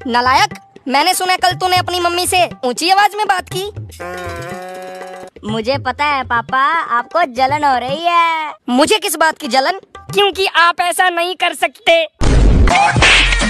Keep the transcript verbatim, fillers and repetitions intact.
नालायक, मैंने सुना कल तूने अपनी मम्मी से ऊंची आवाज में बात की। मुझे पता है पापा, आपको जलन हो रही है। मुझे किस बात की जलन? क्योंकि आप ऐसा नहीं कर सकते।